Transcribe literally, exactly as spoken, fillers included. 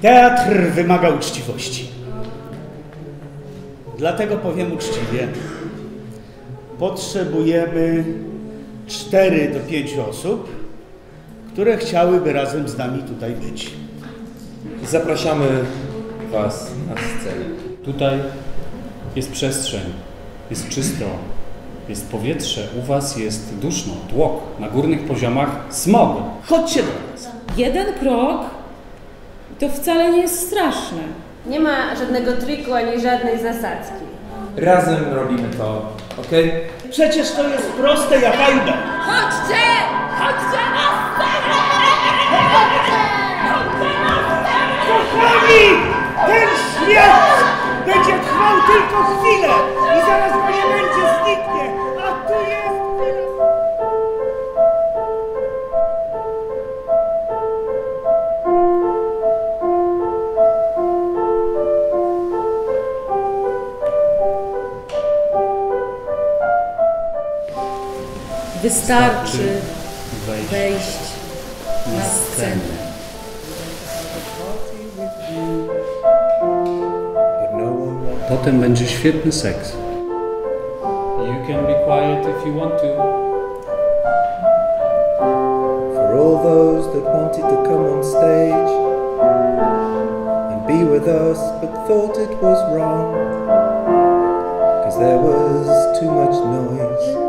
Teatr wymaga uczciwości. Dlatego powiem uczciwie. Potrzebujemy cztery do pięciu osób, które chciałyby razem z nami tutaj być. Zapraszamy Was na scenę. Tutaj jest przestrzeń, jest czysto, jest powietrze, u Was jest duszno, tłok, na górnych poziomach smog. Chodźcie do nas. Jeden krok to wcale nie jest straszne. Nie ma żadnego triku ani żadnej zasadzki. Razem robimy to, okej? Przecież to jest proste jak A i B. Chodźcie! Chodźcie na scenę! Kochani! Ten śmierć będzie trwał tylko chwilę i zaraz go nie będzie, zniknie, a tu jest... Wystarczy Wejść wejść na scenę. Potem będzie świetny seks. You can be quiet if you want to. For all those that wanted to come on stage and be with us but thought it was wrong, 'cause there was too much noise.